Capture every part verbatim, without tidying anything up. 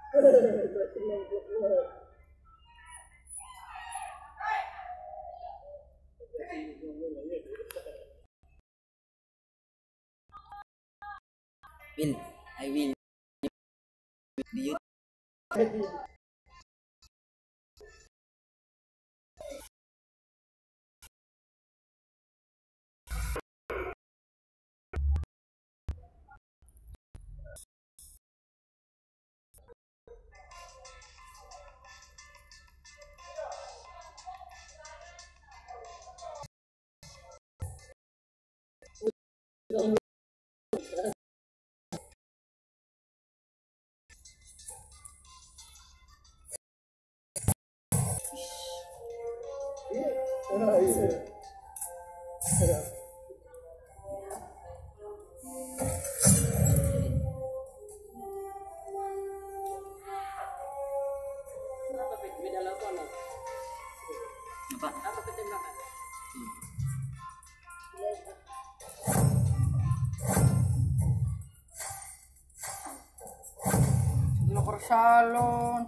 Win, I will di YouTube. Apa? Apa ketembakan? Dulu ke salon.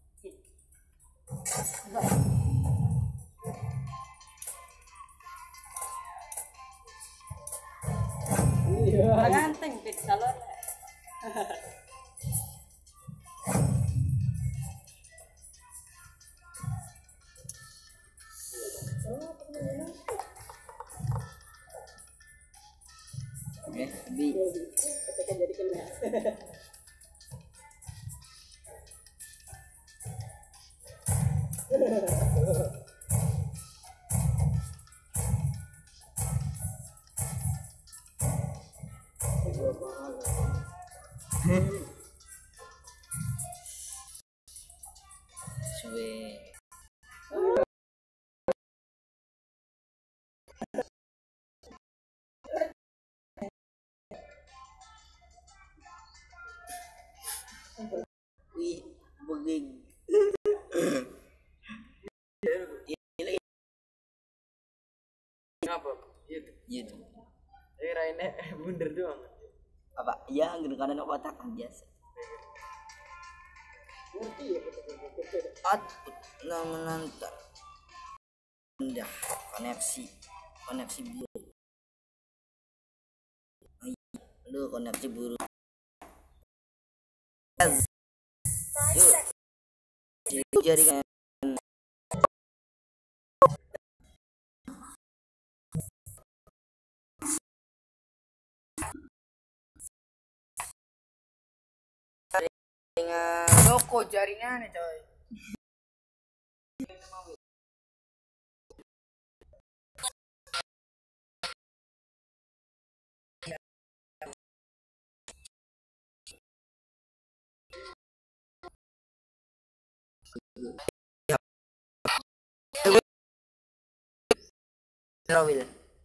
Iya. Nganteng ke salon. Oke, bi. Kita jadi kena. Suwe. Wih, beging. Apa? Gitu. Gitu. Eh, Raine bunder doang. Apa? Ya, kadang-kadang otak kan biasa. Output nah menonton. Indah, koneksi. Koneksi buruk. Aduh, koneksi buruk. Yuk. Jaringan jaringan loko jaringan coy. Rawil.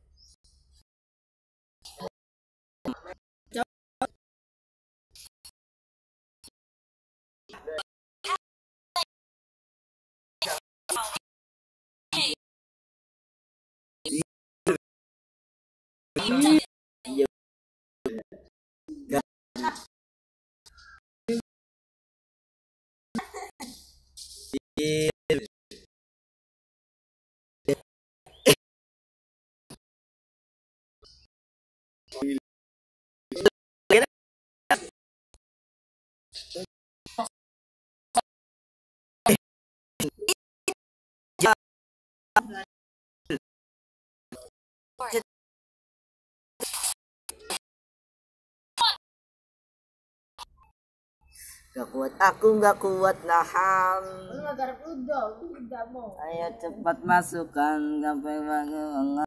Gak kuat, aku gak kuat nahan. Ayo cepat masukkan sampai bangun.